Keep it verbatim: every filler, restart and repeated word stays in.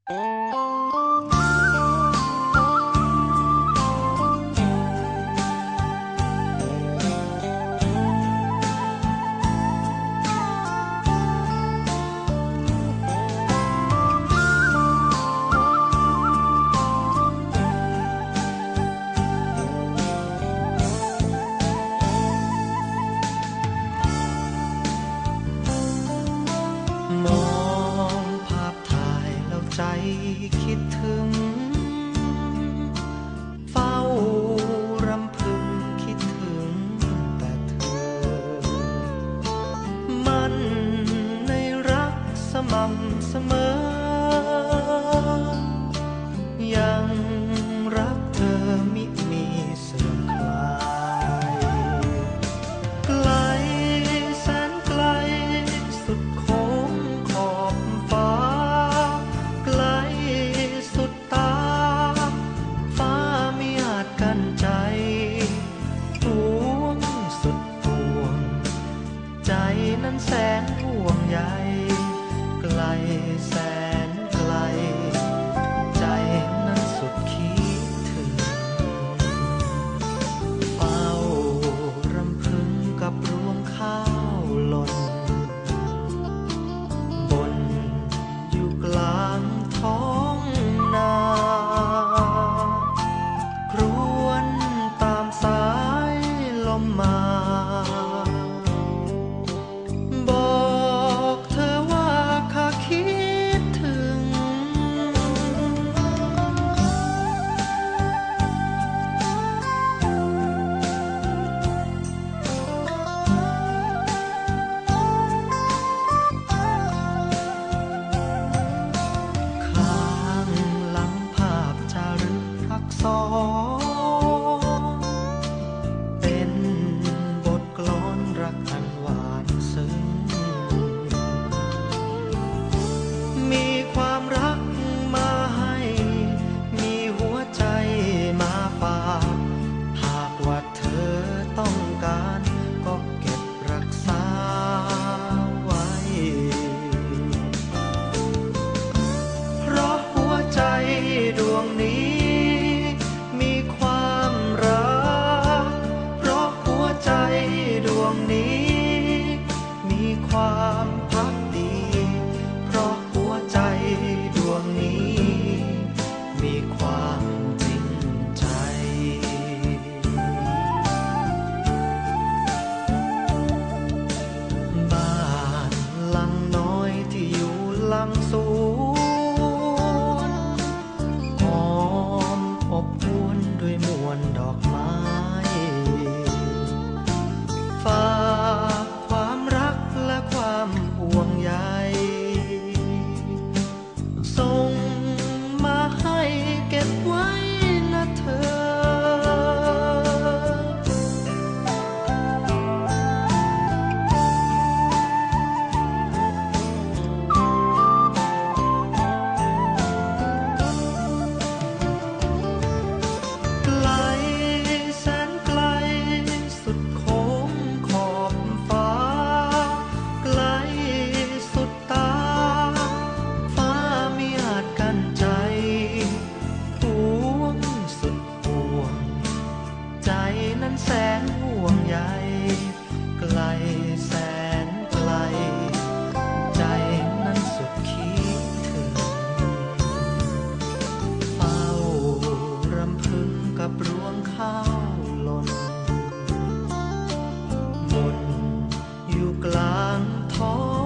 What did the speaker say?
มองภาพถ่ายแล้วใจคิดถึงเฝ้ารำพึงคิดถึงแต่เธอมันในรักสม่ำเสมอยังรักเธอมิมีเสื่อมคลายไกลแสนไกลสุดโค้งขอบฟ้าไกลสุดตาฟ้าไม่อาจกั้นใจหวงสุดปวงใจนั้นแสนห่วงใยไกลแสนไกลใจนั้นสุดคิดถึงเฝ้ารำพึงกับรวงข้าวหล่นบนอยู่กลางท้องนาครวญตามสายลมมาบอกเธอว่าข้าคิดถึงข้างหลังภาพจารึกอักษรเป็นบทกลอนรักอันหวานซึ้งมีความรักมาให้มีหัวใจมาฝากหากว่าเธอต้องการก็เก็บรักษาไว้เพราะหัวใจดวงนี้มีความรักเพราะหัวใจดวงนี้มีความพักดีเพราะหัวใจดวงนี้มีความจริงใจบ้านหลังน้อยที่อยู่หลังสวนหอมอบอวลด้วยมวลดอกไม้ฝากความรักและความห่วงใยส่งมาให้เก็บไว้นะเธอไกลแสนไกลสุดโค้งขอบฟ้าไกลสุดตาฟ้าไม่อาจกั้นใจหวงสุดปวงใจนั้นแสนห่วงใยไกลแสนไกลใจนั้นสุดคิดถึงเฝ้ารำพึงกับรวงข้าวหล่นบนอยู่กลางท้อง